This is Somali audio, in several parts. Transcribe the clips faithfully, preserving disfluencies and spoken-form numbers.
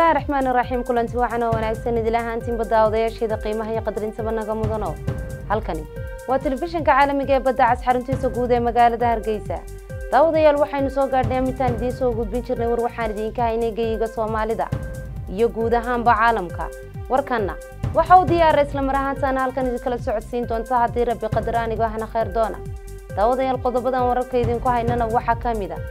الله الرحمن الرحيم كلنتي waxana wanaagsan idilaa hantiin badawdayaashida qiimaha iyo qadarinta banaga mudano halkani waa telefishinka caalamiga ee badda cas xaruntiisa guud ee magaalada Hargeysa daawadayaal waxaynu soo gaadhnay mitaan idin soo gudbin jirnay war waxaan idinka haynay geeyiga Soomaalida iyo guud ahaanba caalamka warkana waxa uu diyaar isla mar ahaantaana halkan idin kala socodsiin doonta haddii rabbi qadar anigu ahna khayr doona daawadayaal qodobadan wararka idinku haynana waxa kamid ah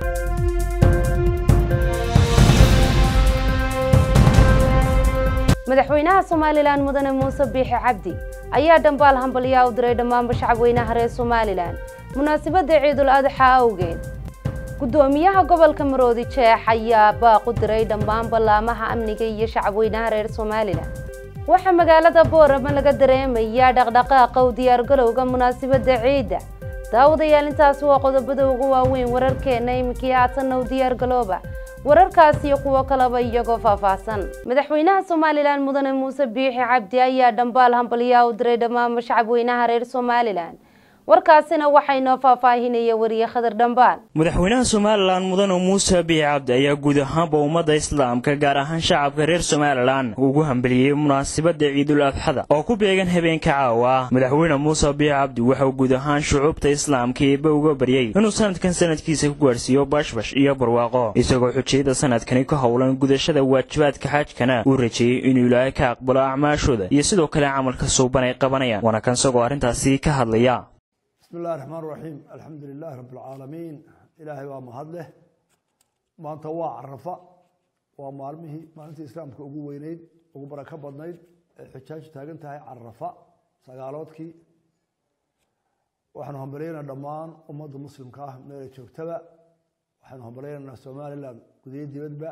madaxweynaha Soomaaliland mudane Muuse Biixi Cabdi ayaa dambaal hambaliyaa u diray dhammaan shacabweynaha reer Soomaaliland munaasabada Ciidul Adha awgeed gudoomiyaha gobolka Maroodi Jeex ayaa baaq u diray dhammaan balaamaha amniga iyo shacabweynaha reer Soomaaliland waxa magaalada Boorama laga dareemayaa dhaqdhaqaaqa u diyaar galowga munaasabada Ciida daawadayaal intaas waa qodobada ugu waaweyn wararkeena imkii haatan u diyaar galooba wararkaasi iyo kuwa kalaba iyagoo faahfaahsan madaxweynaha Soomaaliland mudane Muuse Biixi Cabdi ayaa dambaal hambaliyaa u diray dhammaan shacabweynaha reer Soomaaliland warkaasina waxaynu faahfaahinaya wariye Khadar Dambaal madaxweynaha Soomaaliland mudane Muuse Biixi Cabdi ayaa guud ahaanba ummadda Islaamka gaar ahaan shacabka reer Soomaaliland ugu hambaliyay munaasabada Ciidul Adha oo ku beegan habeenka caawa madaxweynaha Muuse Biixi Cabdi waxa uu guud ahaan shucuubta Islaamka ee uga bariyay inuu sanadkan sanadkiisa ku gaarsiiyo bashbash iyo barwaaqo isagoo xujayda sanadkan ka howlan gudashada waajibaadka xajkana uu rajeeyay inuu Ilaahay ka aqbalo acmaashooda iyo sidoo kale camalka suuban ay qabanayaan wana kan sagoo arintaasi ka hadlaya بسم الله الرحمن الرحيم الحمد لله رب العالمين إلهي ومهده ما أنت وا عرفة ومعلمه ما أنت إسلام كأبو وينيد أبو بركة بدنيد الحجاج تاجن تاعي عرفة سجالاتك وإحنا هم برينا دمان أمة المسلم كاه ميري شوكتبا وإحنا هم برينا الصومالي لان قديد يدبا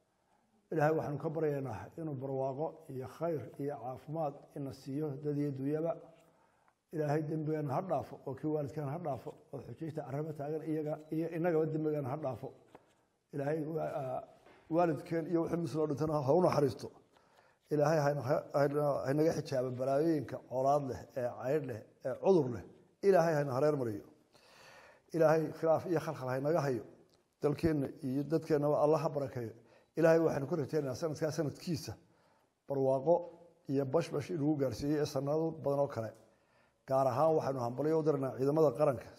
إلهي وإحنا كبرينا إنه برواقة يا خير يا عافمات إن السيوه ددي دويبا إلهي دمبيان هردافو وكوالد كان هردافو وحجيته عربة تاجر إيجا إنك ودمبيان هردافو إلهي والد كان يوحي مثل أردتنا هون حريصته إلهي هاي هاي نجح شعب بلاوين كأولاد له عير له عذر له إلهي هاي نهار مريو إلهي خلاف إيه خلق هاي نجحيه تلكين يدد كان الله بركة إلهي واحد كره تاني سنة كسنة كيسة برواقو يبش بش إلهو جرسي السنة بدنا كره gaar ahaan waxaanu hambaliyo u dirnaa ciidamada qaranka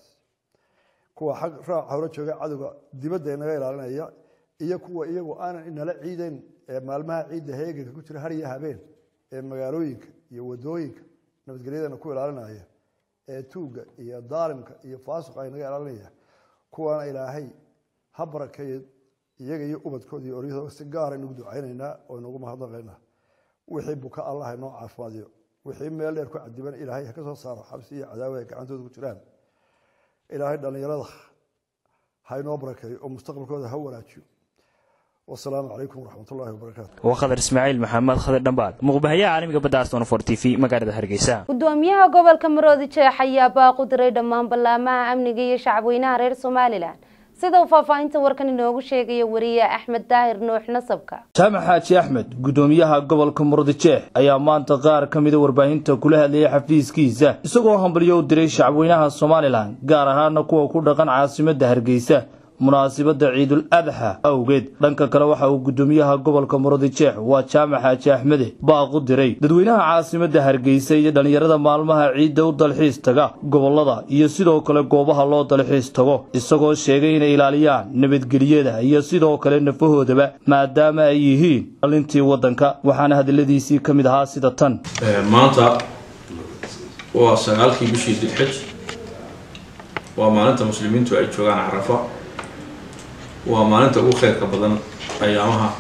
kuwa xaq raac hawlo jooga cadawga dibadda inaga ilaalinaya iyo kuwa iyagu aanan inala ciideyn ee maalmaha ciidda heeganka ku jira har iyo habeen ee magaalooyinka iyo wadooyinka nabadgelyada ku ilaalinaya ee tuuga iyo daalimka iyo faasuqa inaga ilaalinaya kuwana ilaahay ha barakeeyo iyaga iyo ubadkooda iyo oriyada si gaar ah inagu ducaynayna oo inagu mahadnaqayna wixii buka Allah inoo caafimaadiyo wixii meel dheer ku cadiban ilaahay ka soo saaro xabsi iyo cadaawada gacantooda ku jiraan ilaahay dhalinyarada hayno barakeeyo oo mustaqbalkooda ha wanaajiyo والسلام عليكم ورحمة الله وبركاته. وخضر إسماعيل محمد خضر دنبال مقبهية عالمي بدأ أستون فور تي في مقالة هرقيسة. قدوميها قبل كمرودي Jeex ayaa baaq u diray dhammaan balaamaha amniga iyo shacabweynaha reer Soomaaliland. sidoo faafaynta warkan inoogu sheegay wariye Axmed Daahir Nuux Nasabka. Jaamac Xaaji Axmed gudoomiyaha gobolka Maroodi Jeex ayaa maanta qaar kamid ah warbaahinta kula hadlayay xafiiskiisa isagoo hambaliyo u diray shacabweynaha Soomaaliland gaar ahaan kuwa ku dhaqan caasimadda Hargeysa munaasabada Ciidul Adha awgeed dhanka kale waxa uu gudoomiyaha gobolka Maroodi Jeex waa Jaamac Xaaji Axmed baaq u diray dadweynaha caasimadda Hargeysa iyo dhalinyarada maalmaha ciidda u dalxiis taga gobolada iyo sidoo kale goobaha loo dalxiis tago isagoo sheegay inay ilaaliyaan nabadgelyada iyo sidoo kale nafahoodaba maadaama ay yihiin dhalintii wadanka waxaana hadaladiisii kamid ahaa sida tan maanta waa sagaalkii bishii Dilxij waa maalinta muslimiintu ay joogaan Carafa waa maalinta ugu khayrka badan ayaamaha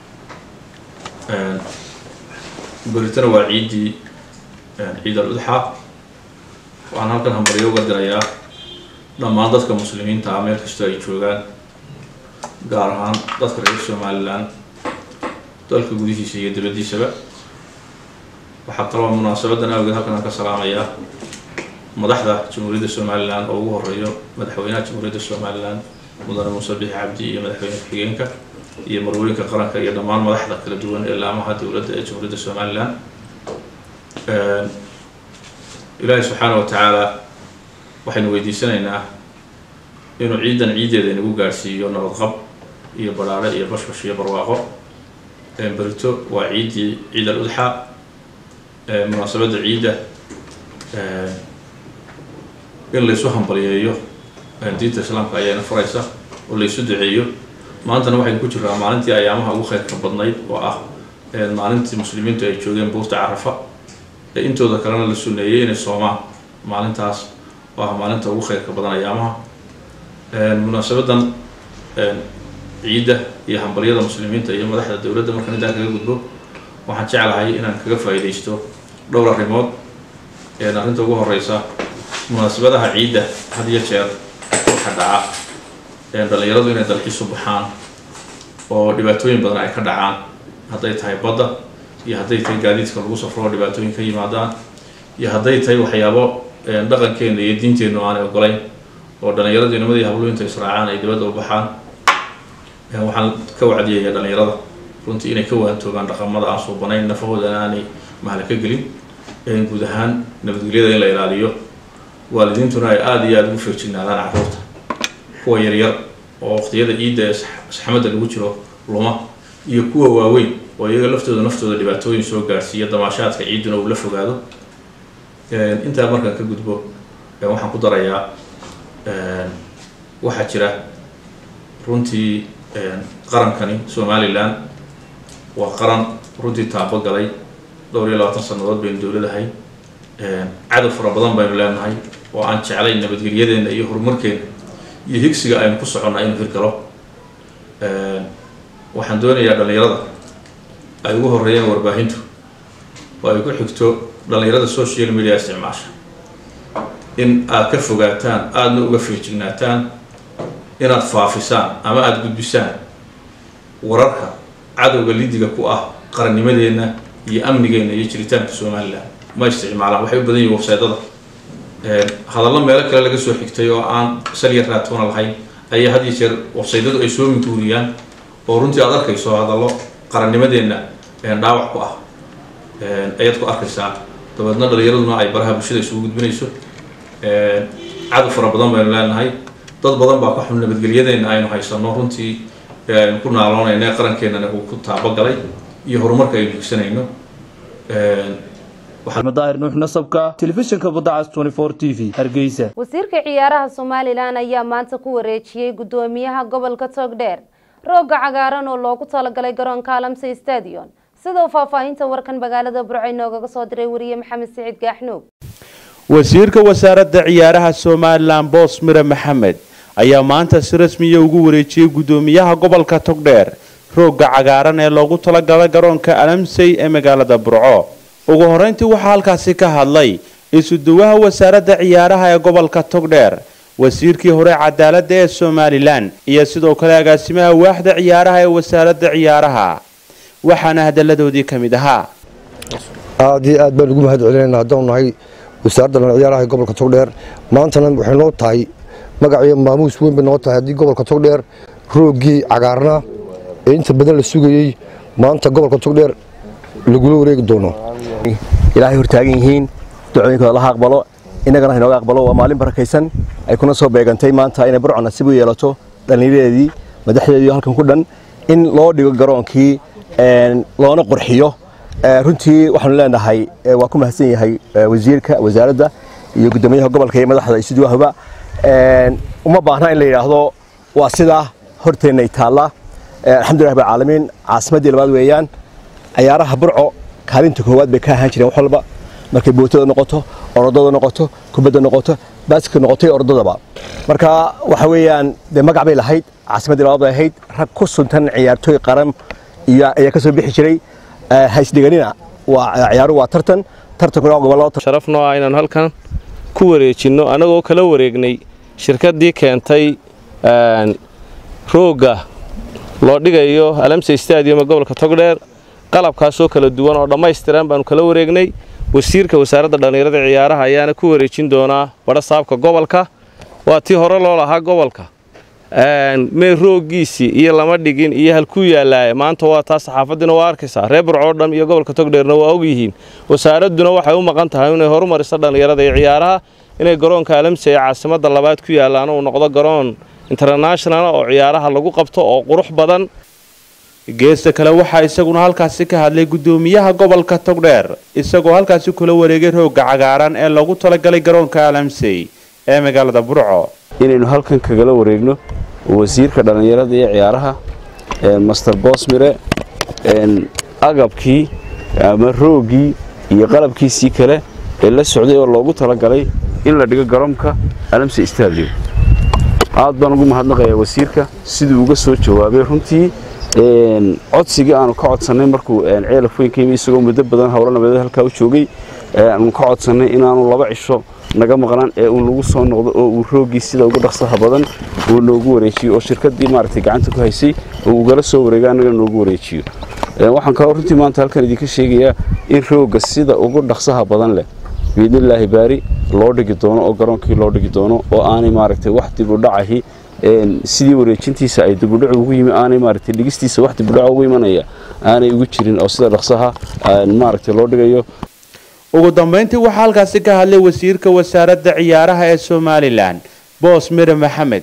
baritan waa ciidii Ciidul Adha waxaan halkan hambaliyo uga dirayaa dhammaan dadka muslimiinta ah meel kasta ay joogaan gaar ahaan dadka reer Soomaaliland dalka gudihiisa iyo dibadiisaba waxaa kaloo munaasabadan awgeed halkan ka salaamayaa madaxda Jamhuuriyadda Soomaaliland oo ugu horeeyo madaxweynaha Jamhuuriyadda Soomaaliland mudane Muuse Biixi Cabdi iyo madaxweynaha xigeenka iyo marwooyinka qaranka iyo dhammaan madaxda kala duwan ee laamaha dawladda ee Jamhuuriyadda Soomaaliland ee Ilaahay subhanahu wa ta'ala waxaynu weydiisanaynaa inuu ciidan ciideeda inagu gaarsiiyo nabad qab iyo balaale iyo bashbash iyo barwaaqo بريتو وعيدي عيد الأضحى مناسبة عيدة إن ليسو همبليو دينta islaamka ayayna faraysa oo la isu duceeyo maantana waxay ku jiraan maalintii ayaamaha ugu khayrka badnayd oo ah maalintii muslimiintu ay joogeen buurta Carafa ee intooda kalena la suneeyay inay soomaan maalintaas waa maalinta ugu khayrka badan ayaamaha munaasabadan ciida iyo hambaliyada muslimiinta iyo madaxda dawladda markaan inta kaga gudbo waxaan jecelahay inaan kaga faa'iideysto dhowr arrimood ee arrinta ugu horeysa munaasabadaha ciida had iyo jeer dhacaa ee dhalinyaradu inay dalxiisu baxaan oo dhibaatooyin badan ay ka dhacaan hadday tahay badda iyo hadday tahay gaadiidka lagu safro dhibaatooyin ka yimaadaan iyo hadday tahay waxyaabo dhaqankeena iyo diinteena aan ogolayn oo dhalinyaradu nimadii hablo inta israacaan ay dibadda u baxaan waxaan ka wacdiyayaa dhalinyarada runtii inay ka waantoogaan dhaqamada aan soo banayn nafahooda aanay mahal ka gelin ee guud ahaan nabadgelyada in la ilaaliyo waalidiintuna ay aad iyo aad ugu feejignaadaan carruurta kuwa yaryar oo waqtiyada ciidda ee saxmadda lagu jiro luma iyo kuwa waaweyn oo iyaga laftooda naftooda dhibaatooyin soo gaarsiiya damaashaadka ciiduna uu la fogaado intaa markaan ka gudbo waxaan ku darayaa waxaa jira runtii qarankani Somaliland waa qaran runtii taabo galay dhowr iyo labaatan sanadood baynu dawladahay cadow fara badan baynu leenahay oo aan jeclayn nabadgelyadeena iyo horumarkeena iyo higsiga aynu ku soconaa inuu hirgalo waxaan doonayaa dhalinyarada ay ugu horeeyaan warbaahintu oo ay ku xigto dhalinyarada social media isticmaasha in aad ka fogaataan aadna uga feejignaataan inaad faafisaan ama aad gudbisaan wararka cadowga lidiga ku ah qarannimadeena iyo amnigeena iyo jiritaanka Soomaaliland ma isticmaalaan waxay u badan yihiin website-ada hadallo meelo kale laga soo xigtay oo aan saliya raatoona lahayn ayaa had iyo jeer website-adu ay soo mintuuriyaan oo runtii aad arkayso hadallo qarannimadeena dhaawac ku ah ayaad ku arkaysaa dabadna dhalinyaraduna ay baraha bulshada isugu gudbinayso cadow fara badan baynu leenahay dad badan baa ka xun nabadgelyadeena aynu haysano runtii aynu ku naaloonayna qarankeenana uu ku taabagalay iyo horumarka aynu higsanayno Maxamed Daahir Nuux Nasabka telefishinka Badacas twenty four T V Hargeysa wasiirka ciyaaraha Somaliland ayaa maanta ku wareejiyay gudoomiyaha gobolka Togdheer rooga cagaaran oo loogu talagalay garoonka Alamse Stadium sidoo faahfaahinta warkan magaalada Burco inooga soo diray wariye Maxamed Saciid Gaaxnuug wasiirka wasaaradda ciyaaraha Somaliland Boos Mire Maxamed ayaa maanta si rasmi ah ugu wareejiyay gudoomiyaha gobolka Togdheer rooga cagaaran ee loogu talagalay garoonka Alamse ee magaalada Burco ugu horeyntii waxa halkaasi ka hadlay isuduwaha wasaaradda ciyaaraha ee gobolka Togdheer wasiirkii hore cadaaladda ee Somaliland iyo sidoo kale agaasimaha waaxda ciyaaraha ee wasaaradda ciyaaraha waxaana hadaladoodii kamid ahaa aad iyo aad baan ugu mahadcelinaynaa haddaan nahay wasaaradda ciyaaraha ee gobolka Togdheer maantana waxay noo tahay magaciyo maamuus weyn bay noo tahay haddii gobolka Togdheer roogii cagaarna ee inta badan la sugayay maanta gobolka Togdheer lagu wareegi doono ilaahay hortaagan yihiin ducooyinkooda la aqbalo inagana inooga aqbalo waa maalin barakaysan ay kuna soo beegantay maanta inay Burco nasiib u yeelato dhalinyaradeedii madaxdeedii halkan ku dhan in loo dhigo garoonkii een loona qurxiyo runtii waxaan leenahay waa ku mahadsan yahay wasiirka wasaaradda iyo gudoomiyaha gobolka iyo madaxda isuduwahaba een uma baahna in la yiraahdo waa sida horteenay taala alxamdulillaah rabbil caalamiin caasimadii labaad weeyaan ciyaaraha Burco kaalinta koowaad bay ka ahaan jireen wax walba markay bootada noqoto orodada noqoto kubadda noqoto baaska noqotay orodadaba marka waxa weeyaan de magac bay lahayd caasimadii labaad bay ahayd rag ku suntan ciyaartooy qaran iyo ayaa ka soo bixi jiray hays dhiganina waa ciyaaru waa tartan tartankuna gobolada sharafno ah inaan halkan ku wareejino anagoo kala wareegnay shirkadii keentay een rooga loo dhigayo Alamse Stadium ee gobolka Togdheer qalabkaas oo kala duwan oo dhameystiran baan kala wareegnay wasiirka wasaaradda dhalinyarada ciyaaraha ayaana ku wareejin doona wada saabka gobolka waa tii hore loo lahaa gobolka een mee roogiisi iyo lama dhigin iyo halku yaalay maanta waa taas saxaafadina waa arkaysaa reer Burco dham iyo gobolka Togdheerna waa og yihiin wasaaraduna waxay u maqan tahay inay horumariso dhalinyarada ciyaaraha inay garoonka Alamse ee caasimadda labaad ku yaalaan oo noqdo garoon international oo ciyaaraha lagu qabto oo qurux badan geesta kale waxaa isaguna halkaasi ka hadlay gudoomiyaha gobolka Togdheer isagoo halkaasi kula wareegay rooga cagaaran ee lagu talagalay garoonka Alamsey ee magaalada Burco inaynu halkan kaga wareegno wasiirka dhalinyarada iyo ciyaaraha ee Master Bosmire een agabkii ama roogii iyo qalabkiisii kale ee la socday oo loogu talagalay in la dhigo garoonka Alamsey Stadium aad baan ugu mahadnaqayaa wasiirka sidii uga soo jawaabay runtii een codsiga aanu ka codsanay markuu een ceelaf weyn ka yimid isagoo muddo badan hawlana badan halka u joogay aanu ka codsanay inaanu laba cisho naga maqnaan ee uu lagu soo noqdo oo uu roogii sida ugu dhaqsaha badan uu noogu wareejiyo oo shirkadii maartay gacanta ku haysay oo uu gala soo wareegay anaga noogu wareejiyo ee waxaan ka runtii maanta halkan idinka sheegayaa in rooga sida ugu dhaqsaha badan leh biidnillaahi baari loo dhigi doono oo garoonkii loo dhigi doono oo aanay maartay wax dib u dhacahi een sidii wareejintiisa ay dib u dhac ugu yimi aanay maartay dhigistiisa wax dib u dhac ugu imanaya aanay ugu jirin oo sida dhaqsaha maartay loo dhigayo ugu dambeyntii waxa halkaasi ka hadlay wasiirka wasaaradda ciyaaraha ee Somaliland Bosmire Maxamed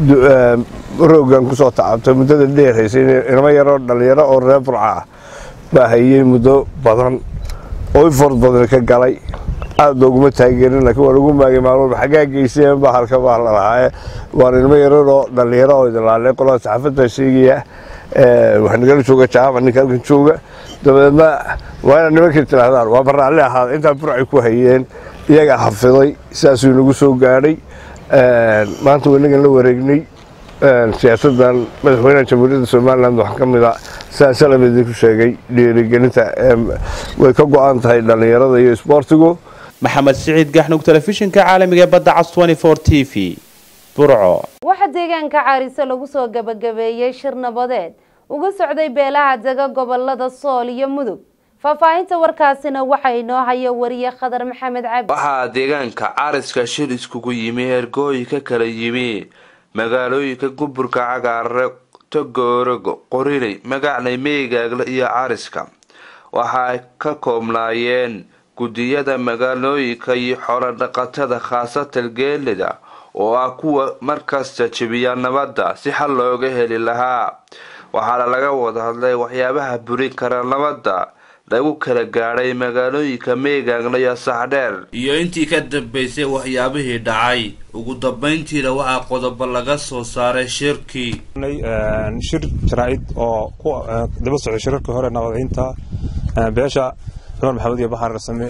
roogan ku soo tacabtay muddada dheeraysay inama yaro dhalinyaro oo reer Burca baa hayay muddo badan oo ford badan ka galay aad ugu taageerin laakiin waa ugu maagay maalmo xagaa geysay baa halka baa la lahaa waa inama yaro oo dhalinyaro oo ilaalay qolada saxaafadda sheegaya ee waxaan gal jooga jaamac ninka halkan jooga dabeedna waa nimankii tirahdaan waa barnaamij ahaad inta Burca ku hayeen iyaga xafiday sidaas uu nagu soo gaaray ee maanta wanaga la wareegnay ee siyaasadan madaxweynaha jamhuuriyadda Soomaaliland waxa kamid ah saasalabadii ku sheegay dhiirigelinta way ka go'an tahay dhalinyarada iyo isboortigu Maxamed Saciid Gaxnug telefishinka caalamiga ee Badda Cas twenty-four T V Burco waxa deegaanka Caariso lagu soo gabagabeeyay shir nabadeed uga socday beelaha daga gobolada Sool iyo Mudug faafahinta warkaasina waxa inoo haya wariye Khadar Maxamed Cabdi waxa deegaanka Caariska shir iskugu yimi hergooy ka kala yimi magaalooyinka Gumburka Cagaare Togorogo Qoriley Magaclay Meegaagla iyo Caariska waxa ka koobnaayeen gudiyada magaalooyinka iyo xoolo dhaqatada khaasatan geelida oo ah kuwa markasta jabiya nabadda si xal looga heli lahaa waxaa laga wada hadlay waxyaabaha burin kara nabadda lagu kala gaaray magaalooyinka Meegaagla iyo Saxdheer iyo intii ka dambeysay waxyaabihii dhacay ugu dambeyntiina waxa qodob laga soo saaray shirkii shir jaraa'id oo ku daba socday shirarka hore nabadaynta beesha Cumar Maxamed iyo Baxar Rasmi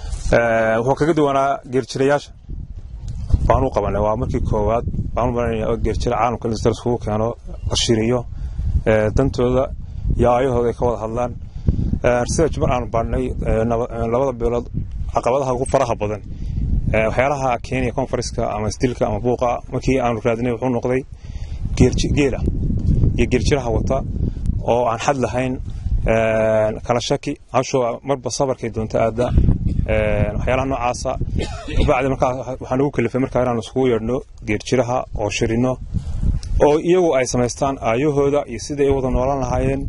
ee wuxuu kaga duwanaa geerjirayaasha baanu qabanay waa markii koowaad baanu marnay geerjira caalamka la isku keeno qashiriyo ee dantooda iyo ayahooda ka wada hadlaan ee sida jumar aan baanay labada beelood caqabadaha ugu faraha badan ee waxyaalaha Kenya conference-ka ama stilka ama buuqa markii aanu raadinay wuxuu noqday geerjira iyo geerjiraha wata oo aan xad lahayn ee kala shaki asho marba sabarkay doonta aada ee waxyaalaha noocaas ah baad markaa waxaan ugu kalifay markaa inaan isku yeedhno geerjiraha oo shirino oo iyagu ay sameystaan ayahooda iyo sida ay wada noolaan lahaayeen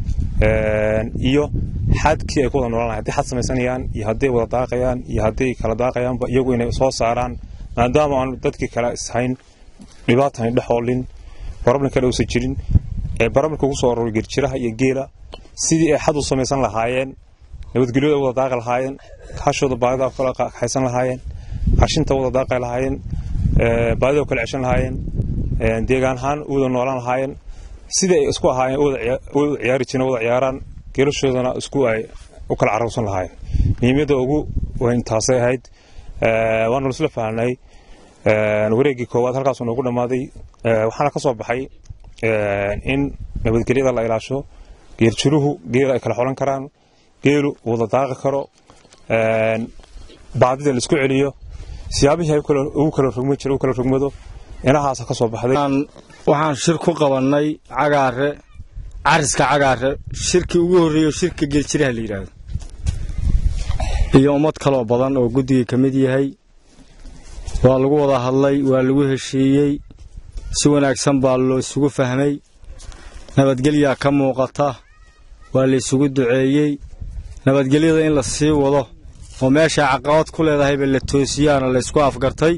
ee iyo xadkii ay wada noolaan lahaayeen xad sameysanayaan iyo haday wada daaqayaan iyo haday kala daaqayaan ba iyagu inay soo saaraan maadaama aan dadkii kala ishayn dhibaatooyin dhaxoolin problem kale oo jirin ee barnaamijka ugu soo arooriyay geerjiraha iyo geela sidii ay xad u sameysan lahaayeen nabadgelyada wada daaqay lahaayeen hashooda baadida kala haysan lahaayeen qashinta wada daaqay lahaayeen ee baadida kala ceshan lahaayeen ee deegaan ahaan wada noolaan lahaayeen sidii ay isku ahaayeen wada ciyaari jireen wada ciyaaraan geelashoodana isku ay u kala carruursan lahaayeen niimada ugu weyn taasay ahayd ee waan isla fahanay ee wareegii koowaad halkaas uu ugu dhamaaday waxaana ka soo baxay ee in nabadgelyada la ilaasho geerjiruhu geel ay kala xolan karaan geelu wada daaqi karo ee baadida la isku celiyo siyaabihi ay kala ugu kala rugmo jiro kala rugmado inahaas ka soo baxday waxaan shir ku qabanay Cagaare Caariska Cagaare shirkii ugu horeeyay shirka geerjiraha la yiraahdo iyo umad kale oo badan oo gudiga kamid yahay waa lagu wada hadlay waa lagu heshiiyay si wanaagsan baa loo isugu fahmay nabadgelyo ka muuqata waa la isugu duceeyay nabadgelyada in la sii wado oo meesha caqabad ku leedahay la toosiyana la isku afgartay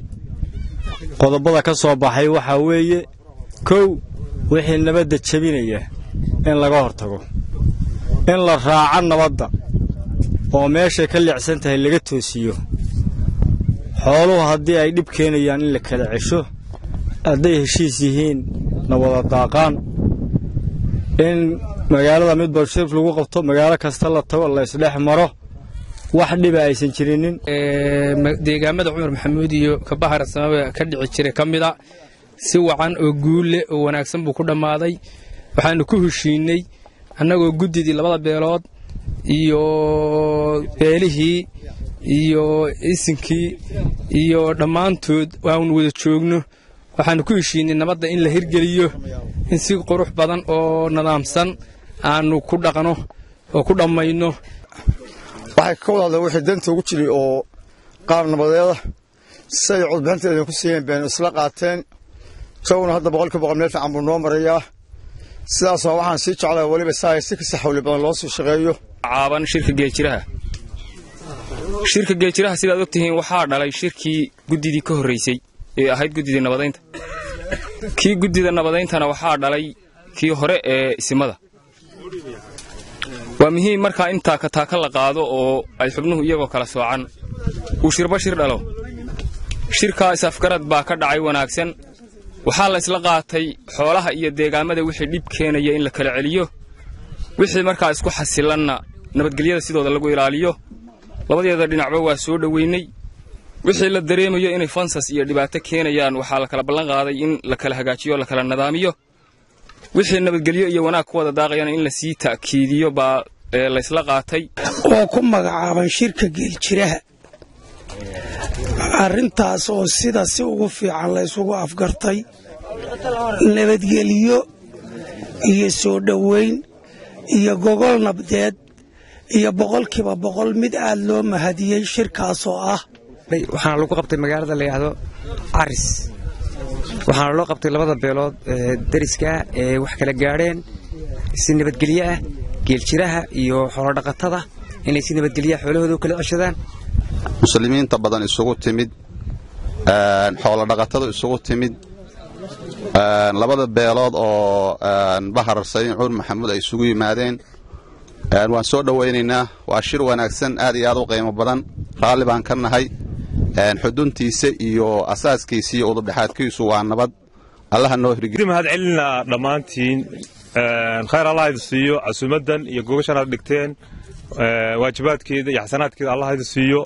qodobada ka soo baxay waxa weeye kow wixii nabadda jabinaya in laga hortago in la raaco nabadda oo meeshay ka leecsan tahay laga toosiyo xooluhu haddii ay dhib keenayaan in la kala cesho hadday heshiis yihiin nabada daaqaan in magaalada midba shir lagu qabto magaalo kasta la tago la isdhex maro wax dhiba aysan jirinin deegaamada Cumar Maxamuud iyo ka bahar samaba ka dhici jiray kamida si wacan oo guule oo wanaagsan buu ku dhamaaday waxaanu ku heshiinay annagoo gudidii labada beelood iyo beelihii iyo isinkii iyo dhamaantood waan wada joogno waxaanu ku heshiinay nabadda in la hirgeliyo in si qurux badan oo nidaamsan aanu ku dhaqano oo ku dhamayno waxay ka wada wixii danta ugu jiray oo qaab nabadeeda say codbixinteeda ku siiyeen been isla qaateen sawna hadda boqolkiiba boqol meel fiican buu noo marayaa sidaas waxaan sii jeclaa waliba saay si kasta xawli badan loo soo shaqeeyo caaban shirka geejiraha shirka geejiraha sidaad ogtihiin waxaa dhalay shirkii gudidii ka horeysay ee ahayd gudidii nabadeynta kii gudida nabadeyntana waxaa dhalay kii hore ee isimada waa muhiim marka inta ka taaka la qaado oo ay xubnuhu iyagoo kala soocan uu shirba shir dhalo shirkaas afgarad baa ka dhacay wanaagsan waxaa la isla qaatay xoolaha iyo deegaamada wixii dhib keenaya in la kala celiyo wixii markaa isku xasilanna nabadgelyada sidooda lagu ilaaliyo labadeeda dhinacba waa soo dhaweynay wixii la dareemayo inay fansas iyo dhibaato keenayaan waxaa la kala ballan qaaday in la kala hagaajiyo la kala nidaamiyo wixii nabadgelyo iyo wanaag ku wada daaqayaan in la sii taakiidiyo baa la isla qaatay oo ku magacaaban shirka geeljiraha arrintaas oo sida si ugu fiican la isugu afgartay nabadgelyo iyo soo dhaweyn iyo gogol nabdeed iyo boqolkiiba boqol mid aad loo mahadiyey shirkaas oo ah waxaana lagu qabtay magaalada la yidhaahdo caris waxaana loo qabtay labada beelood dariska ee wax kala gaadheen si nabadgelyo ah geeljiraha iyo xoolo dhaqatada inay si nabadgelyo xoolahooda u kala ceshadaan muslimiinta badan isugu timid xoolo dhaqatada isugu timid labada beelood oo bahar sayin cuur maxamuud ay isugu yimaadeen waan soo dhawaynaynaa waa shir wanaagsan aad iyo aad u qiimo badan raalli baan ka nahay xuduntiisa iyo asaaskiisa iyo udubdhexaadkiisu waa nabad allaha noo hirgeliyo mahad celinaa dhammaantiin khayr allah idin siiyo casuumadan iyo gogashan aad dhigteen waajibaadkeeda iyo xasanaadkeeda allah idin siiyo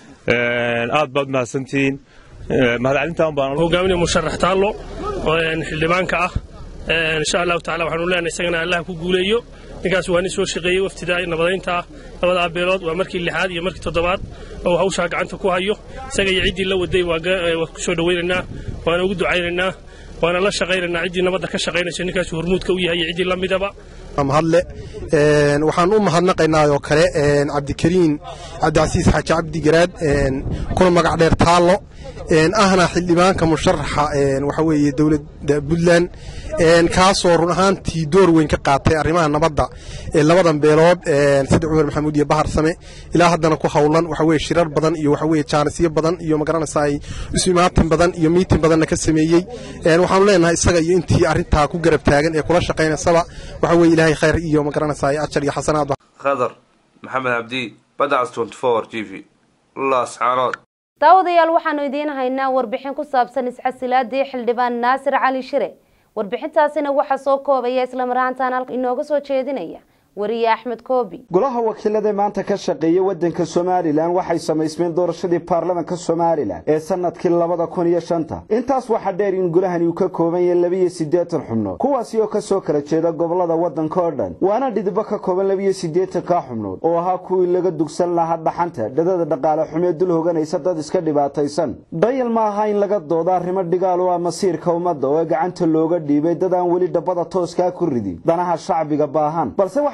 aad baad mahadsantihiin mahad celintaan baan hogaaminaya musharax taallo xildhibaanka ah insha allahu tacaala waxaanu leenahay isagana allah ku guuleeyo ninkaas waa nin soo shaqeeyey waftidaa nabadeynta labada beelood waa markii lixaad iyo markii toddobaad oo hawshaa gacanta ku hayo isaga iyo ciddii la waday waa ku soo dhawaynaynaa waana ugu ducaynaynaa waana la shaqaynaynaa ciddii nabadda ka shaqaynaysa ninkaas hormuudka u yahay iyo ciddii la midaba mahadle waxaan u mahadnaqaynaa oo kale cabdikariin cabdicasiis xaaji cabdi garaad kuna magac dheer taallo ahna xildhibaanka musharaxa waxa weeye dowladda Puntland kaasoo run ahaantii door weyn ka qaatay arrimaha nabadda ee labadan beelood sida Cumar Maxamuud iyo Bahar Same ilaa haddana ku hawlan waxa weeye shirar badan iyo waxa weeye jaanisyo badan iyo magaranaysaa ay ismaatin badan iyo meeting badan ka sameeyay waxaan leenahay isaga iyo intii arrinta ku garab taagan ee kula shaqeynaysa waxa weeye ilaahay khayr iyo magaranaysaa ajar iyo xasanaad khadar maxamed abdi badacas twenty four T V الله سبحانه daawadayaal waxaanu idiin haynaa warbixin ku saabsan isxasilaadii xildhibaan Naasir Cali Shire warbixintaasina waxa soo koobaya isla marhaantaan halka inooga soo jeedinaya wariye Axmed Koobi golaha wakiilada maanta ka shaqeeyay wadanka Soomaaliland waxay sameysmeen doorashadii baarlamaanka Soomaaliland ee sanadkii laba kun iyo shan intaas waxa dheer in golahan uu ka kooban yahay laba iyo siddeetan xubnood kuwaas oo ka soo kala jeeda gobolada wadanka oo dhan waana dhidba ka kooban laba iyo siddeetan ka xubnood oo ahaa kuwii laga dugsan lahaa dhaxanta dadada dhaqaale xumeed dul hoganaysa dad iska dhibaataysan dayal ma aha in laga doodo arrimo dhigaal oo masiirka ummadda oo gacanta looga dhiibay dad aan wali dabada tooska ku ridin danaha shacbiga baahan balse waxa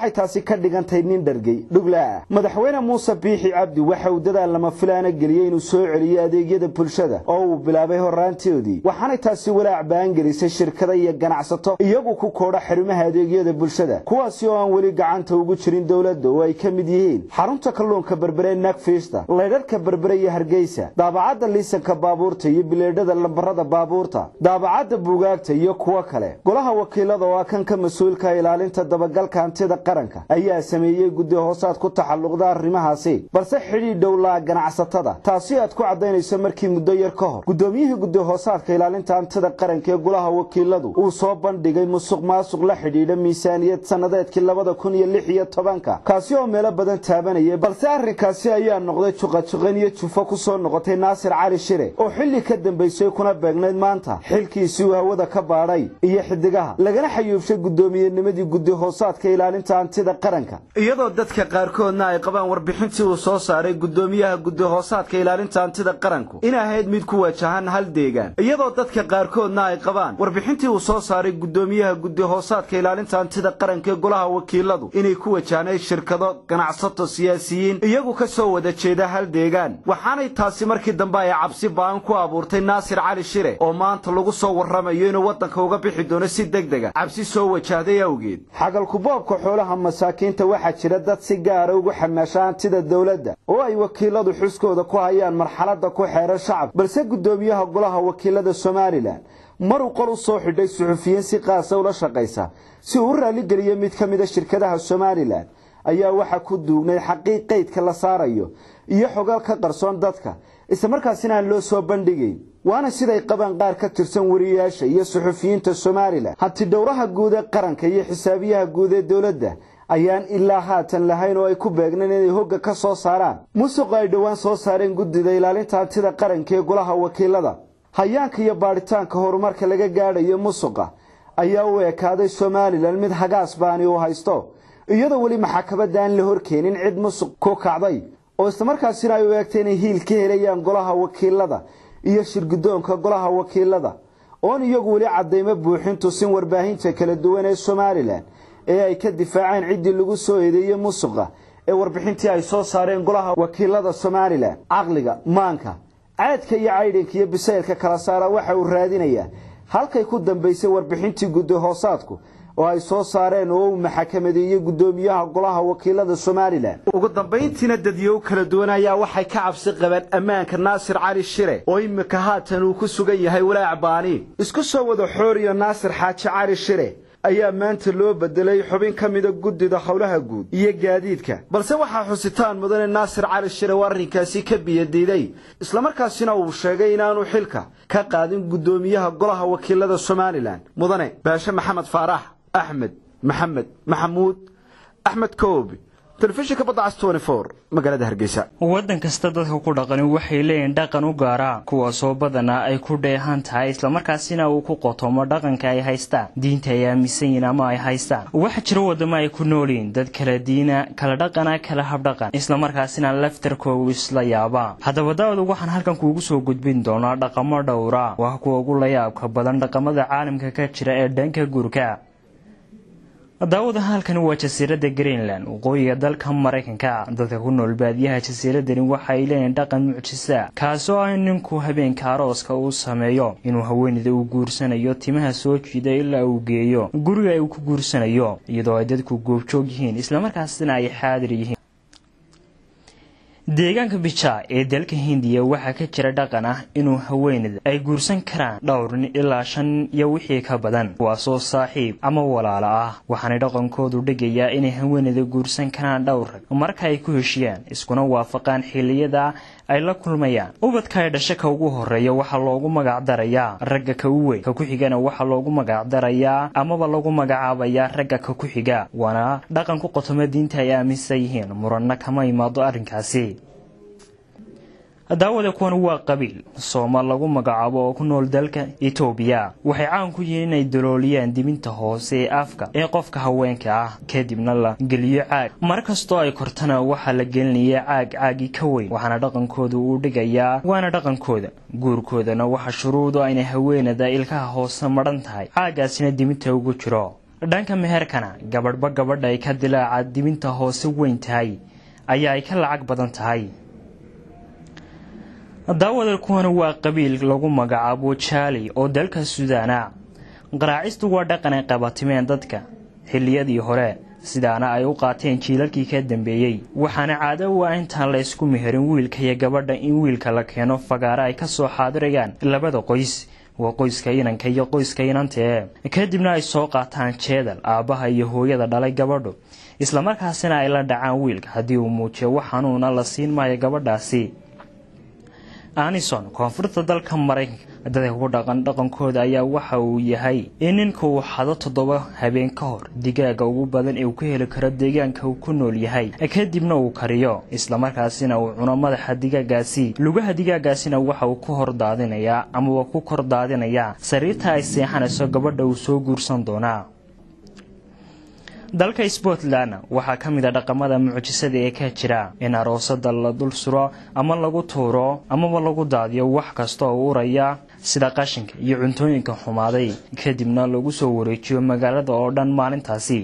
waxay taasi ka dhigantay nin dhargay dhugla madaxweyne muuse biixi cabdi waxa uu dadaal lama filaana geliyay inuu soo celiyo adeegyada bulshada oo uu bilaabay horaantoodii waxaana taasi walaac baan gelisay shirkado iyo ganacsato iyagu ku koodha xarumaha adeegyada bulshada kuwaasi oo aan weli gacanta ugu jirin dawladda oo ay ka mid yihiin xarunta kalluunka berbere nagfiista leydharka berbere iyo hargeysa daabacadda liisanka baabuurta iyo bileedhada lambarada baabuurta daabacadda buugaagta iyo kuwa kale golaha wakiilada oo kan ka mas'uulka ilaalinta dabagalka hantida qaranka ayaa sameeyay guddi hoosaad ku taxalluqda arrimahaasi balse xidhiidh dhow la ganacsatada taasi aad ku cadaynayso markii muddo yar ka hor gudoomiyihii guddi hoosaadka ilaalinta hantida qaranka ee golaha wakiiladu uu soo bandhigay musuq maasuq la xidhiidha miisaaniyad sanadeedkii labada kun iyo lix iyo tobanka kaasi oo meelo badan taabanayay balse arrinkaasi ayaa noqday juqajuqan iyo jufo ku soo noqotay naasir cali shire oo xilli ka dambeysay kuna beegnayd maanta xilkiisii uu hawada ka baadhay iyo xidigaha lagana xayuubshay gudoomiyanimadii guddi hoosaadka ilaalinta hantida qaranka iyadoo dadka qaarkoodna ay qabaan warbixintii uu soo saaray gudoomiyaha guddi hoosaadka ilaalinta hantida qaranku in ahayd mid ku wajahan hal deegaan iyadoo dadka qaarkoodna ay qabaan warbixintii uu soo saaray gudoomiyaha guddi hoosaadka ilaalinta hantida qaranka ee golaha wakiiladu inay ku wajahnay shirkado ganacsato siyaasiyiin iyagu ka soo wada jeeda hal deegaan waxaanay taasi markii dambe ay cabsi ba'an ku abuurtay naasir cali shire oo maanta lagu soo warramayo inuu waddanka uga bixi doono si degdega cabsi soo wajahday awgeed xagalku boobka xoolaha masaakiinta waxaa jira dad si gaara ugu xamaasha hantida dawladda oo ay wakiiladu xuskooda ku hayaan marxaladda ku xeeran shacab balse gudoomiyaha golaha wakiilada Soomaaliland maruu qol u soo xidhay suxufiyiin si qaas ah ula shaqaysa si uu raali geliyo mid ka mid ah shirkadaha Soomaaliland ayaa waxa ku duugnay xaqiiqeydka la saarayo iyo xogaal ka qarsoon dadka isla markaasina aan loo soo bandhigay waana siday qaban qaar ka tirsan wariyaasha iyo suxufiyiinta Soomaaliland hanti dhowraha guud ee qaranka iyo xisaabiyaha guud ee dawladda ayaan ilaa haatan lahayn oo ay ku beegneen inay hogga ka soo saaraan musuq ay dhawaan soo saareen guddida ilaalinta hantida qaranka ee golaha wakiilada hayaanka iyo baaritaanka horumarka laga gaadhayo musuqa ayaa u ekaaday Soomaaliland mid hagaas baani u haysto iyadoo wali maxkamadda aan la horkeenin cid musuq ku kacday oo isla markaasina ay u eegtay inay hiil ka helayaan golaha wakiilada iyo shirgudoonka golaha wakiilada oo iyagu wali cadeymo buuxin tusin warbaahinta kala duwan ee Soomaaliland ee ay ka difaaceen cidii lagu soo eedeeyay musuqa ee warbixintii ay soo saareen golaha wakiilada Soomaaliland aqliga maanka caadka iyo caydinka iyo bisaylka kala saara waxa uu raadinayaa halkay ku dambeysay warbixintii guddi hoosaadku oo ay soo saareen oo maxkamadeeyay gudoomiyaha golaha wakiilada Soomaaliland ugu dambeyntiina dadyow kala duwan ayaa waxay ka cabsi qabeen ammaanka naasir cali shire oo imika haatan uu ku sugan yahay walaac baani isku soo wada xooriyo naasir xaaji cali shire ayaa maanta loo bedelay xubin ka mid ah guddida howlaha guud iyo gaadiidka balse waxa xusitaan mudan naasir cali shire warinkaasi ka biyadiiday isla markaasina uu sheegay inaanu xilka ka qaadin gudoomiyaha golaha wakiilada Soomaaliland mudane baasha maxamed faarax axmed maxamed maxamuud axmed koobi telefishinka badda twenty four magaalada Hargeysa wadan kasta dadka ku dhaqan waxay leeyihiin dhaqan u gaar ah kuwaas oo badana ay ku dheehan tahay isla markaasina uu ku qotomo dhaqanka ay haystaan diinta ay aaminsan yihiin ama ay haystaan waxa jira wadamo ay ku noolin dad kala diina kala dhaqana kala hab dhaqan isla markaasina laftarkoodu isla yaaba hadaba daawada waxaan halkan kuugu soo gudbin doonaa dhaqamo dhowra wax kuwa ugu la yaabka badan dhaqamada caalamka ka jira ee dhanka gurka daawada halkan waa jasiiradda Greenland waqooyiga dalka Mareykanka dadka ku nool baadiyaha jasiiradani waxay leeyihiin dhaqan mucjisa kaas oo ah ninku habeenka arooska uu sameeyo inuu haweeneyda u guursanayo timaha soo jiida ilaa uu geeyo guriga ay ku guursanayo iyadoo ay dadku goobjoog yihiin isla markaasina ay xaadir yihiin deegaanka Bicha ee dalka Hindiya waxa ka jira dhaqan ah inuu haweeneyda ay guursan karaan dhowr nin ilaa shan iyo wixii ka badan kuwaasoo saaxiib ama walaalo ah waxaana dhaqankoodu dhigayaa inay haweeneyda guursan karaan dhowr rag marka ay ku heshiyaan iskuna waafaqaan xilliyada ay la kulmayaan ubadka ay dhashay ka ugu horeeya waxa loogu magac darayaa ragga ka u weyn ka ku xigana waxa loogu magac darayaa amaba lagu magacaabayaa ragga ka ku xiga wana dhaqan ku qotomo diinta ay aaminsan yihiin muranna kama imaado arrinkaasi daawada kuwan waa qabiil Soomaal lagu magacaabo oo ku nool dalka Itoobiya waxay caan ku yihiin inay dalooliyaan dibinta hoose ee afka ee qofka haweenka ah kadibna la geliyo caag markastoo ay kortana waxa la gelinayaa caag caagi ka weyn waxaana dhaqankoodu uu dhigayaa waana dhaqankooda guurkoodana waxa shuruudo inay haweeneyda ilkaha hoose maran tahay caagaasina dibinta ugu jiro dhanka meherkana gabadhba gabadha ay ka dilaaca dibinta hoose weyn tahay ayaa ay ka lacag badan tahay. daawadal kuwana waa qabiil lagu magacaabo Jaali oo dalka Suudaana. qaraacistu waa dhaqan ay qabatimeen dadka xilliyadii hore sidaana ay u qaateen jiilalkii ka dambeeyay, waxaana caado u ah intaan la isku meherin wiilka iyo gabadha in wiilka la keeno fagaara ay ka soo xaadirayaan labada qoys, waa qoyska inanka iyo qoyska inantee, kadibna ay soo qaataan jeedal aabaha iyo hooyada dhalay gabadhu, isla markaasina ay la dhacaan wiilka haddii uu muujiyo wax xanuuna la siin maayo gabadhaasi. Anison koonfurta dalka Mareykanka dadka ku dhaqan dhaqankooda ayaa waxa uu yahay in ninku uu xado toddoba habeen ka hor digaaga ugu badan ee uu ka heli karo deegaanka uu ku nool yahay, kadibna uu kariyo isla markaasina uu cuno madaxa digaagaasi. lugaha digaagaasina waxa uu ku hor daadinayaa ama waa ku kor daadinayaa sariirta ay seexanayso gabadha uu soo guursan doonaa. dalka Scotland waxa kamid ah dhaqamada mucjisada ee ka jira in aroosada la dul suro ama lagu tuuro ama lagu daadiyo wax kasta oo uraya sida qashinka iyo cuntooyinka xumaaday, kadibna lagu soo wareejiyo magaalada oo dhan maalintaasi.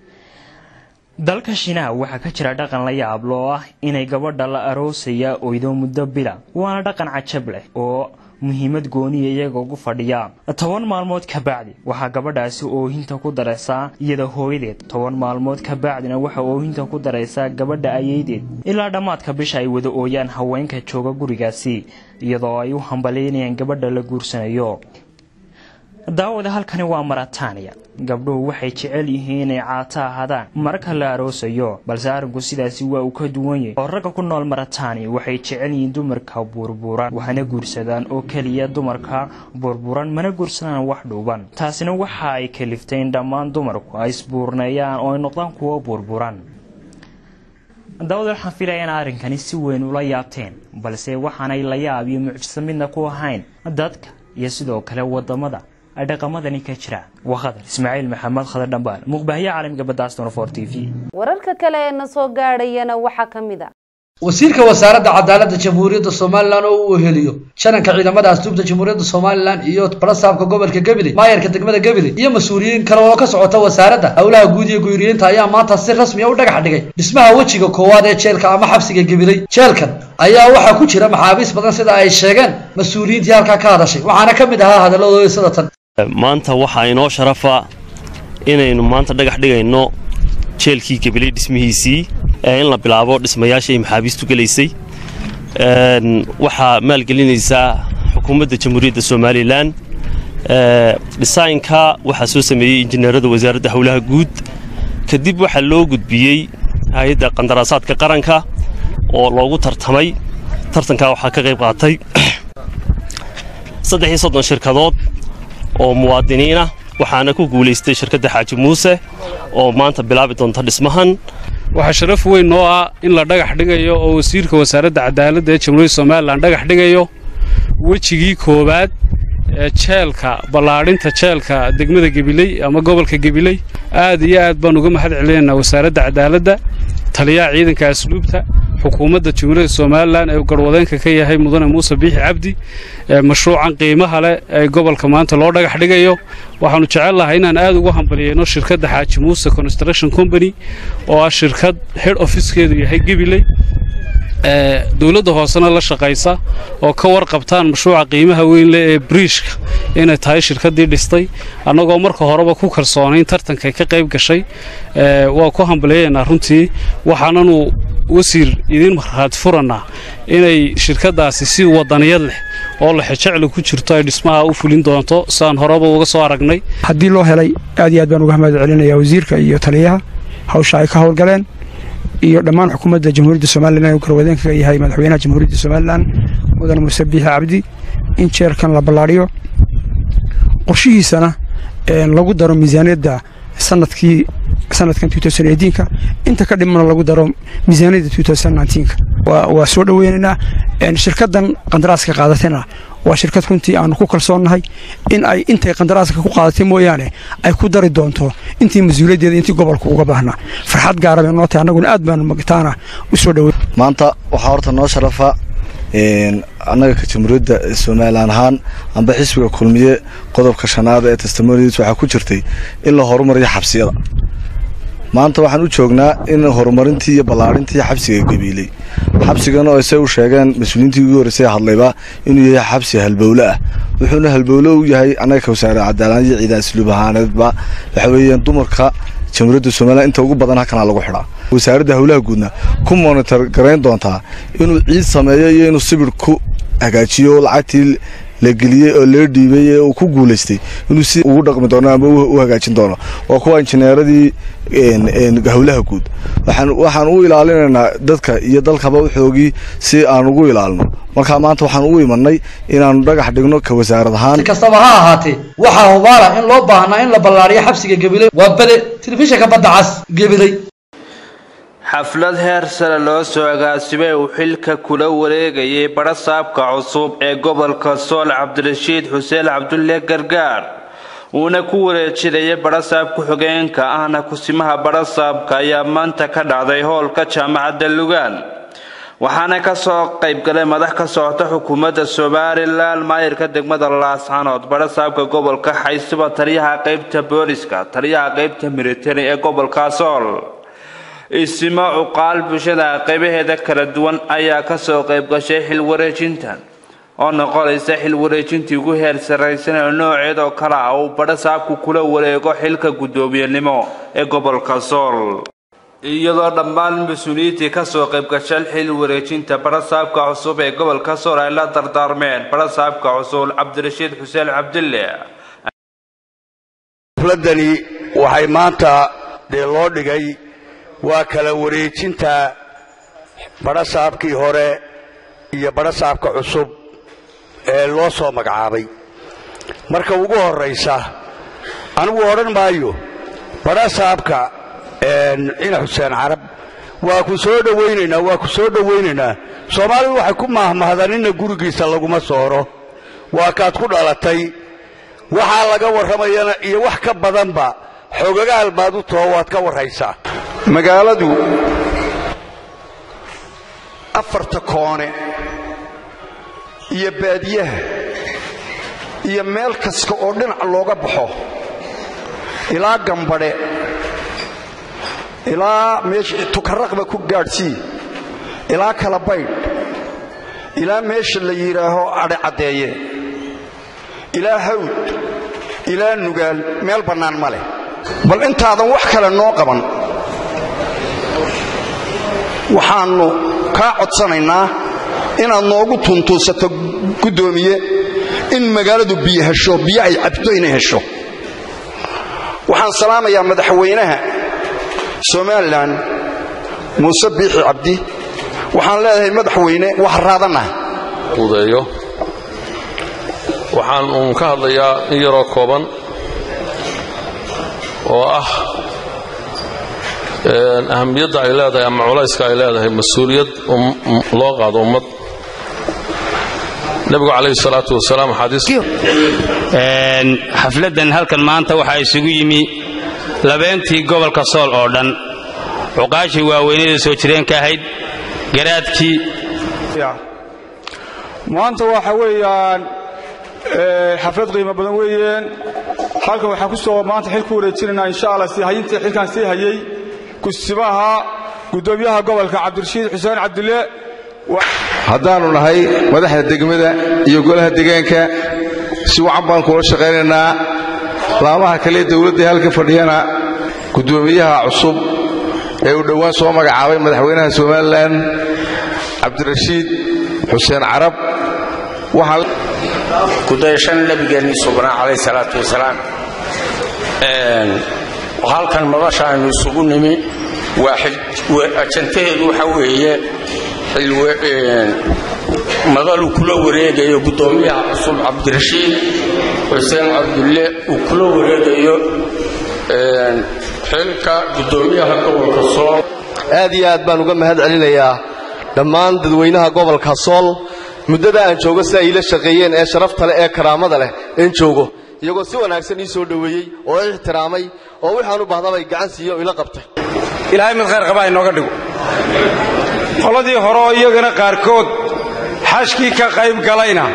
dalka Shiinaha waxa ka jira dhaqan la yaab leh oo ah inay gabadha la aroosaya oydo muddo bila, waana dhaqan cajab leh oo muhiimad gooni iyaga ugu fadhiya. toban maalmood ka bacdi waxa gabadhaasi oohinta ku daraysaa iyada hooyadeed, toban maalmood ka bacdina waxa oohinta ku daraysaa gabadha ayeedeed, ilaa dhamaadka bisha ay wada ooyaan haweenka jooga gurigaasi iyadoo ay u hambalyeynayaan gabadha la guursanayo. daawada halkani waa Mauritania. gabdhuhu waxay jecel yihiin inay caata ahaadaan marka la aroosayo, balse arinku sidaasi waa uu ka duwan yahay oo ragga ku nool Mauritania waxay jecel yihiin dumarka burburan, waxaana guursadaan oo kaliya dumarka burburan, mana guursadaan wax dhuuban. taasina waxa ay kaliftay in dhammaan dumarku ay isbuurneeyaan oo ay noqdaan kuwo burburan. daawada waxaan filayaa in arrinkani si weyn ula yaabteen, balse waxaanay la yaab iyo mucjiso midna ku ahayn dadka iyo sidoo kale wadamada ay dhaqamadani ka jira. Waa Ismaaciil Maxamed Khadar Dhambaal, muqbaahiye caalamka Badaston four T V. wararka kale ee na soo gaadhayana waxa kamid ah wasiirka wasaaradda cadaaladda jamhuuriyadda Soomaaliland oo uu heliyo shananka ciidamada asluubta jamhuuriyadda Soomaaliland iyo balasaabka gobolka Gabiley, maayarka degmada Gabiley iyo mas'uuliyiin kale oo ka socota wasaaradda howlaha guud iyo guriyeynta ayaa maanta si rasmi ah u dhagax dhigay dhismaha wajiga koowaad ee jeelka ama xabsiga Gabiley. jeelkan ayaa waxa ku jira maxaabiis badan sida ay sheegeen mas'uuliyiintii halka ka hadashay, waxaana kamid ahaa hadalladooda sida tan. maanta waxa inoo sharafa inaynu maanta dhagax dhigayno jeelkii Gabiley dhismihiisii ee in la bilaabo dhismayaashii maxaabiistu galeysay. een waxa maalgelinaysa xukuumadda jamhuuriyadda Soomaaliland. ee design-ka waxa soo sameeyay injineerada wasaaradda howlaha guud, kadib waxa loo gudbiyay hay'adda qandaraasaadka qaranka oo loogu tartamay. tartanka waxa ka qayb qaatay saddex iyo soddon shirkadood oo muwaadiniin ah, waxaana ku guuleystay shirkadda Xaaji Muuse oo maanta bilaabi doonta dhismahan. waxa sharaf weyn oo ah in la dhagax dhigayo oo wasiirka wasaaradda cadaaladda ee jamhuuriyadda Soomaaliland dhagax dhigayo wajigii koowaad ee jeelka ballaarinta jeelka degmada Gabiley ama gobolka Gabiley. aad iyo aad baan uga mahad celinaynaa wasaaradda cadaaladda, taliyaha ciidanka asluubta, xukuumadda jamhuuriyadda Soomaaliland ee garwadeenka ka yahay mudane Muuse Biixi Cabdi. mashruucan qiimaha leh ee gobolka maanta loo dhagax dhigayo waxaanu jecel lahay inaan aad ugu hambalyeeyno shirkadda Xaaji Muuse Construction Company oo ah shirkad head office-keedu yahay Gabiley, ee dawladda hoosena la shaqeysa oo ka warqabtaan mashruuca qiimaha weyn leh ee bridge-ka inay tahay shirkaddii dhistay. annagoo marka horeba ku kalsoonayn tartanka ka qayb gashay, ee waa ku hambalyeeynaa runtii. waxaananu wasiir idin marxaad furana inay shirkadaasi si wadaniyad leh oo la xijeclo ku jirto ay dhismaha u fulin doonto saan horeba uga soo aragnay. haddii loo helay aad iyo aad baan uga mahad celinayaa wasiirka iyo taliyaha hawsha ay ka howlgaleen iyo dhammaan xukuumadda jamhuuriyadda Soomaaliland ee garwadeenka ka yahay madaxweynaha jamhuuriyadda Soomaaliland mudane Muuse Biixi Cabdi in jeelkan la ballaariyo, qorshihiisana lagu daro miisaaniyadda sanadkii sanadkan two thousand eighteen ka inta ka dhimana lagu daro miisaaniyadda two thousand nineteen ka. waa waa soo dhaweynaynaa. shirkaddan qandaraaska qaadatayna waa shirkad runtii aanu ku kalsoonahay in ay intay qandaraaska ku qaadatay mooyaane ay ku dari doonto intii mas'uuliyaddeeda intii gobolku uga baahnaa. farxad gaar ah noo tahay, annaguna aad baanu magtaana u soo dhaweey. maanta waxaa horta noo sharafa annaga ka jamhuuriyadda Soomaaliland ahaan amba xisbiga kulmiye qodobka shanaad ee testimonies waxa ku jirtay in la horumariyo xabsiyada maanta waxaan u joognaa in horumarintii iyo ballaarintii xabsiga Gabiley xabsigana oo ay u sheegeen mas'uuliyiintii ugu horeysay hadlayba inuu yahay xabsi halbowle ah wuxuuna halbowle u yahay anaga wasaaradda cadaaladda iyo ciidan isluub ahaaneedba waxa weeyaan dumarka jamhuuriyadda Soomaaliland inta ugu badan halkan lagu xidhaa wasaaradda hawlaha guudna ku monitor gareyn doontaa inuu ciid sameeyo iyo inuu sibir ku hagaajiyo lacagtii la geliyay oo la dhiibay oo ku guuleystay inuu si ugu dhaqmi doono ama u hagaajin doono waa kuwa injineeradii een een hawlaha guud waxaan waxaan u ilaalinaynaa dadka iyo dalkaba u xoogi si aan ugu ilaalino marka maanta waxaan u imanay inaan dhagax dhigno ka wasaarad ahaan si kastaba ha ahaatee waxa hubaala in loo baahnaa in la ballaariyo xabsiga Gabiley waa bade telefishinka badda cas Gabiley xaflad heer sare loo soo agaasimay uu xilka kula wareegayay barasaabka cusub ee gobolka Sool Cabdirashiid Xuseen Cabdulle Gargaar uuna ku wareejiyay barasaab ku xigeenka ahna kusimaha barasaabka ayaa maanta ka dhacday hoolka jaamacadda Lugaan waxaana ka soo qayb galay madax ka socota xukuumadda Soomaaliland maayirka degmada Laascaanood barasaabka gobolka Xaysiba taliyaha qaybta booliska taliyaha qaybta military ee gobolka Sool isma uqaal bulshada qaybaheeda kala duwan ayaa ka soo qayb gashay xil wareejintan oo noqonaysa xil wareejintii ugu heer sareysan oo nooceed oo kala ah oo barasaabku kula wareego xilka gudoomiyenimo ee gobolka Sool iyadoo dhammaan mas'uuliyiintii ka soo qayb gashay xil wareejinta barasaabka cusub ee gobolka Sool ay la dardaarmeen barasaabka cusub Cabdirashiid Xuseen Cabdulle xafladani waxay maanta loo dhigay waa kala wareejinta barasaabkii hore iyo barasaabka cusub ee loo soo magacaabay marka ugu horeysa anigu oran maayo barasaabka een ina Xuseen Carab waa ku soo dhaweynaynaa waa ku soo dhaweynaynaa Soomaalidu waxay ku mahmahdaan in gurigiisa lagu ma sooro waa kaad ku dhalatay waxa laga waramayana iyo wax ka badanba xogagaal baad u too waad ka waraysaa magaaladu afarta koone iyo baadiyaha iyo meel kasta oo dhinac looga baxo ilaa Gambadhe ilaa meesha tukaraqba ku gaadhsii ilaa kala bayd ilaa meesha la yiraaho adhe cadeeye ilaa hawd ilaa Nugaal meel bannaan ma leh bal intaadan wax kale noo qaban waxaanu ka codsanaynaa inaad noogu tuntuusato gudoomiye in magaaladu biyo hesho biyo ay cabto inay hesho waxaan salaamayaa madaxweynaha Soomaaliland Muuse Biixi Cabdi waxaan leeyahay madaxweyne wax raadana qudeeyo waxaan uun ka hadlayaa in yaroo kooban oo ah ahamiyadda ay leedahay ama culayska ay leedahay mas'uuliyad loo qaado ummad nabigu calayhi salaatu wasalaam xadiis een xafladan halkan maanta waxa isugu yimi labeentii gobolka Sool oo dhan uqaashi waaweynada soo jireen ka ahayd garaadkii maanta waxa weeyaan ee xaflad qiimo badan weeyeen halkan waxa ku soo maanta xil ku wareejinayna insha Allah si hayintii xilkan si hayay kusibaha gudoomiyaha gobolka Cabdirashiid Xuseen Cabdulle haddaanu nahay madaxda degmada iyo golaha deegaanka si wacan baan kula shaqaynaynaa laamaha kale dawladda halka fadhiyana gudoomiyaha cusub ee uu dhawaan soo magacaabay madaxweynaha Soomaaliland Cabdirashiid Xuseen Carab waxa kudayashan nabigeena subhanahu alayhi salatu wasalaam een halkan madasha aynu isugu nimi waaxid ajanteedu waxa weeye madalu kula wareegayo gudoomiyaha cusub Cabdirashiid Xuseen Cabdulle uu kula wareegayo een xilka gudoomiyaha gobolka Sool aad iyo aad baan uga mahad celinayaa dhammaan dadweynaha gobolka Sool muddada aan joogo si ay ila shaqeeyeen ee sharafta leh ee karaamada leh in joogo iyagoo si wanaagsan ii soo dhaweeyay oo ixtiraamay oo waxaan u baahdabay gacan siiyo ila qabtay ilaahay mid khayr qaba inooga dhigo qoladii hore iyagana qaarkood xashkii ka qayb galayna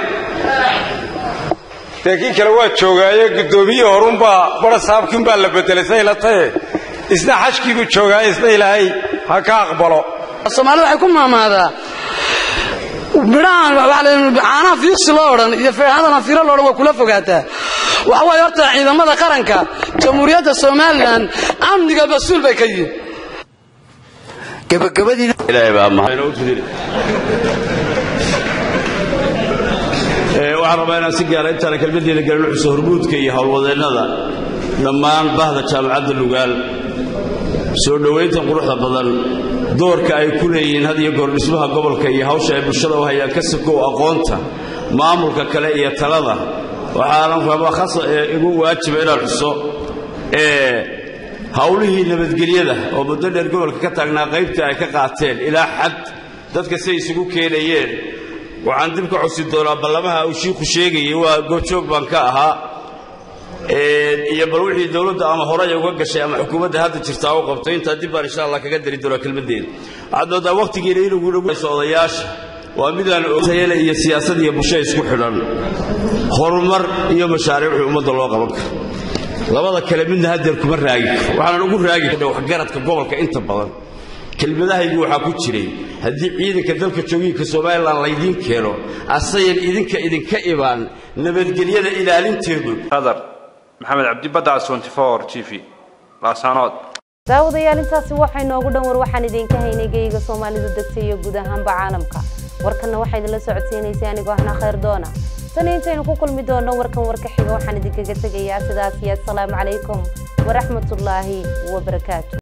laakiin kale waa joogaaye gudoomiye horunbaa bara saabkiinbaa la bedelay say la tahay isna xashkiibu joogaaye isna ilaahay ha ka aqbalo Soomaalidu waxay ku maamaadaa midhaan caanaha fiiqsi loo odhan iyo feexadana fiiro loo odhan waa kula fogaataa waxa waaye horta ciidamada qaranka jamhuuriyadda Soomaaliland amniga mas'uul bay ka yihiin gabagabadii ilaahay baa mahad ee waxaan rabaa inaan si gaar ah intaan kelmadeena galno xuso hormuudka iyo howlwadeennada dhammaan bahda jaamacadda Lugaal soo dhaweynta quruxda badan doorka ay ku leeyihiin had iyo goor dhismaha gobolka iyo hawsha ay bulshada u hayaan ka sako aqoonta maamulka kale iyo talada waxaan rabaa khas igu waajiba inaan xuso ee hawlihii nabadgelyada oo muddo dheer gobolka ka taagnaa qaybta ay ka qaateen ilaa xad dadka say isugu keenayeen waxaan dib ka xusi doonaa ballamaha uu shiiku sheegayay waa goobjoog baan ka ahaa iyo bal wixii dawladda ama horay uga gashay ama xukuumadda hadda jirta oo qabtay inta dib baan insha Allah kaga dari doonaa kelmadeeda cadooda waqtigeena inuu ugu soodayaasha waa midaan ootayla iyo siyaasad iyo bulsho isku xidhan horumar iyo mashaariic ummadda loo qaban karo labada kale midna hadda kuma raagi waxaan ugu raagi karaa wax garadka gobolka inta badan kelmadahaygu waxa ku jiray hadii ciidanka dalka joogiinka Soomaaliland la idin keeno asayan idinka idinka ibaan nabadgelyada ilaalinteedu qadar maxamed cabdi badda twenty four T V laasanood daawadayaal intaasi waxay noogu dhan war waxaan idinka haynay geeyga Soomaalidu degtay iyo guud ahaanba caalamka warkana waxay idin la socodsiinaysaa anigoo ahna khayr doona tan intaynu ku kulmi doono warkan warka xiga waxaan idinkaga tagayaa sidaas iyo assalaamu calaykum wa rahmatullaahi wa barakaatuh